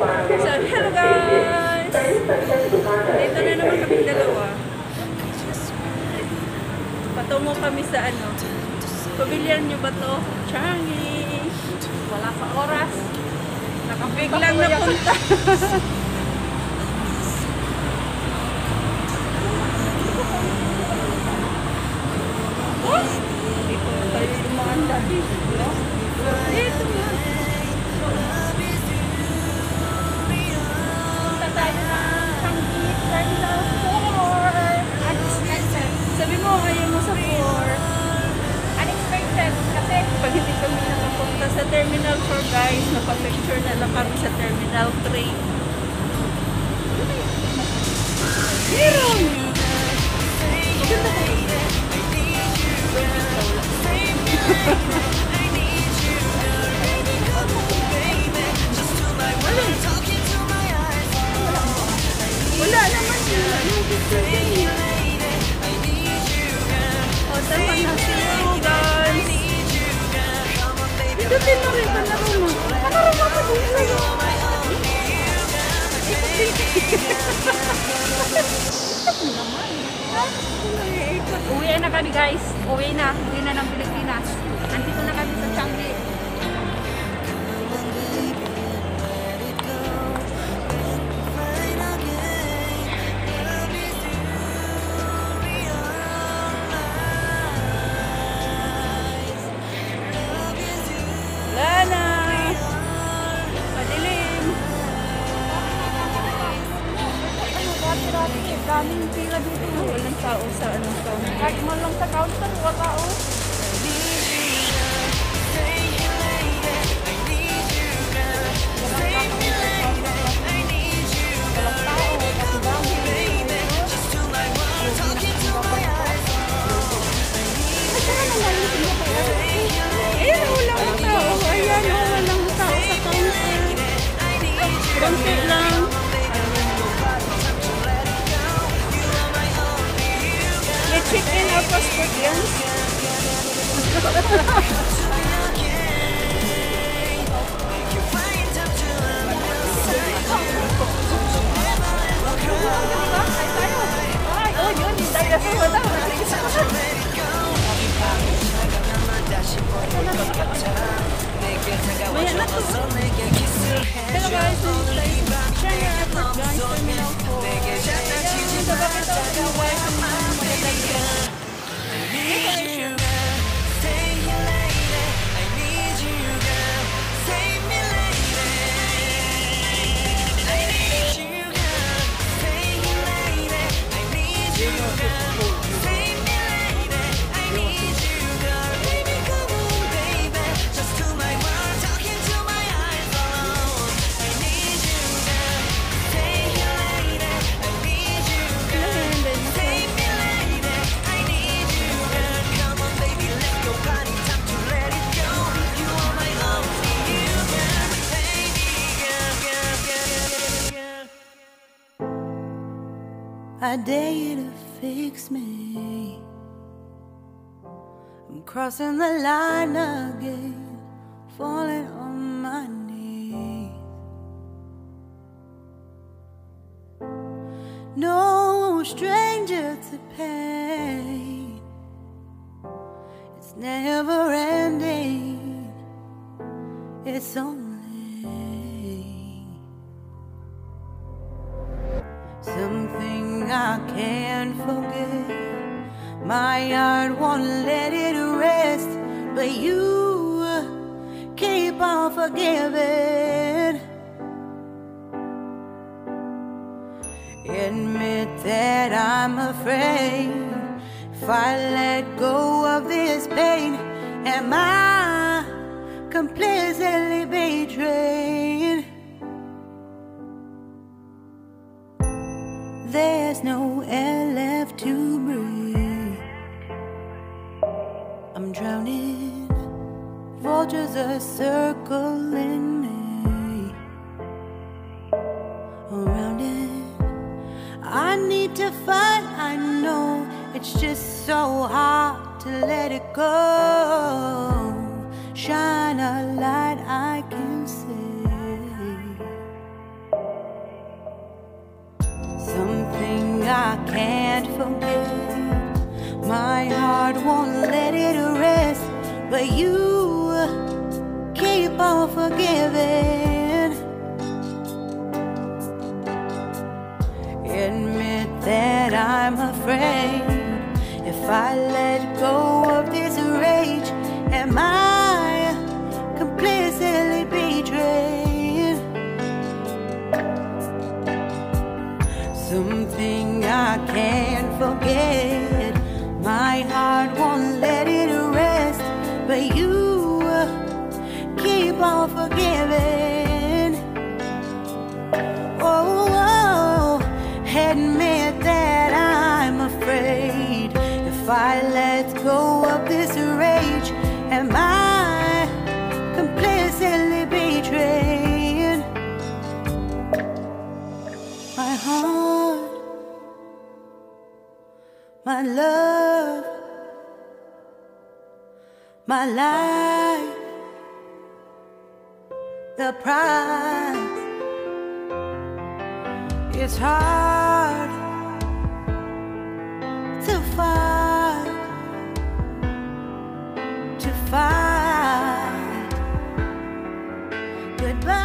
So, hello guys! Dito na naman kami dalawa. Patungo kami sa ano. Pamilyan nyo ba to? Changi! Wala sa oras. Nakabiglang napunta. Dito tayo dumaan dati. Dito nga. Punta tayo na Changi, Terminal 4. Unexpected. Sabi mo, ayaw mo sa 4. Unexpected. Kasi pag hindi kami nakapunta sa Terminal 4 guys, napapicture na lang kami sa Terminal 3. Meron! Maganda kayo. Wala naman yun. O, tama na siya, guys. Ito din na rin, panaro mo. Panaro mo pa din sa'yo. Uwi na kami guys. Uwi na ng Pilipinas. Nandito na kami sa Changi. Lana! Madilim! Daming pila dito. Walang tao sa anong counter. Kahit mo lang sa counter, wala tao. Konti lang. May check-in our passport yan. Oh, yun. Tayo na sa wala. May anak ko. Hello guys, this is Changi Airport guys, Terminal 4. So bakit ako gawin kung magandang yan? I dare you to fix me. I'm crossing the line again, falling on my knees. No stranger to pain. It's never ending. It's only something I can't forget. My heart won't let it rest, but you keep on forgiving. Admit that I'm afraid. If I let go of this pain, am I completely betrayed? There's no air left to breathe. I'm drowning. Vultures are circling me. Around it, I need to fight. I know it's just so hard to let it go. Shine a light I can see. keep on forgiving. Admit that I'm afraid. If I let go of this rage, am I completely betrayed? Something I can't forget. My heart won't let it rest, but you keep on forgiving. Oh, admit that I'm afraid. If I let go of this rage, am I completely betrayed? My heart, my love, my life, the price. It's hard to fight goodbye.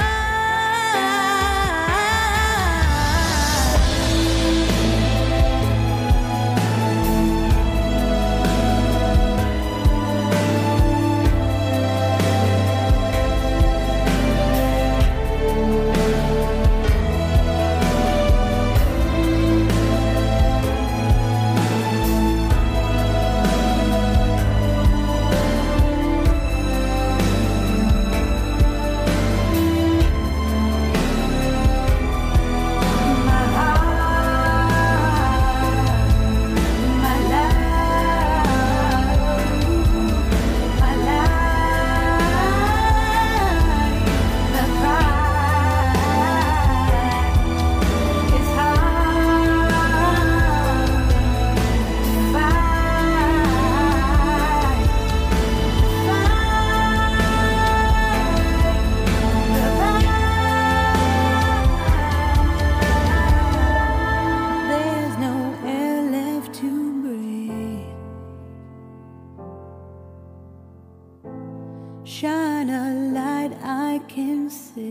Shine a light I can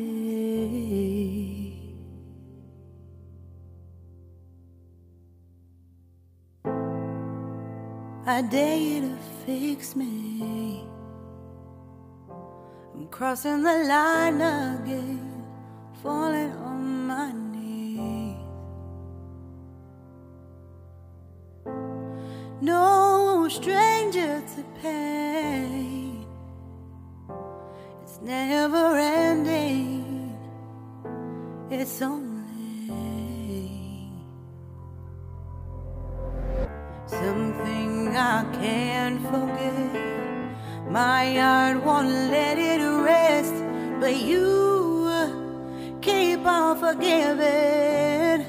see. I dare you to fix me. I'm crossing the line again, falling on my knees. No stranger to pain. It's never ending. It's only something I can't forget. My heart won't let it rest, but you keep on forgiving.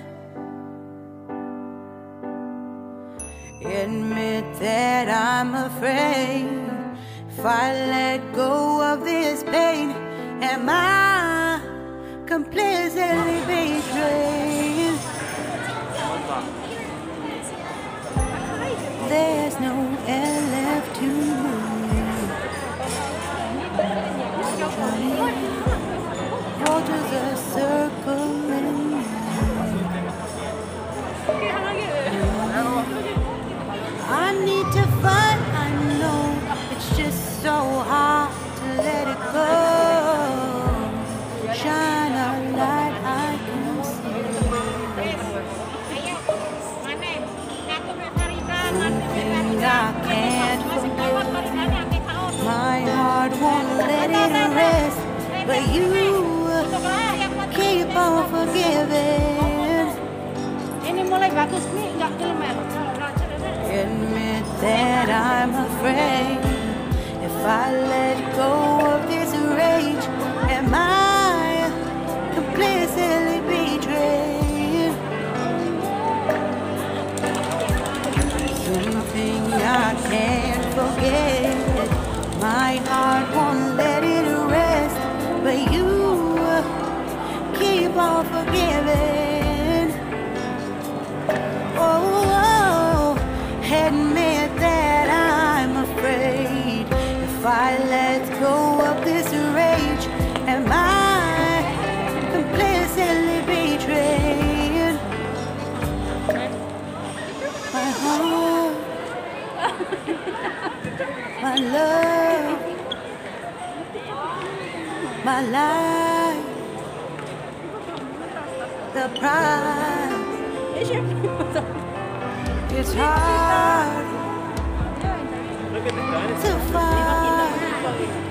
Admit that I'm afraid. If I let go of this pain, am I completely betrayed? There's no air left to breathe. Waters are circling. I need to fight, I know. It's just so hard to let it go. Shine a light I can see. Something I can't forget. My heart won't let it rest, but you keep on forgiving. Ini mulai bagus nih, nggak kelmer. Admit that I'm afraid. If I let go of this rage, am I completely betrayed? Something I can't forget. My heart won't let it rest, but you keep on forgiving. Oh, admit that I'm afraid. If I let go of this rage, my love, my life, the prize. Eh, syempre. It's hard to find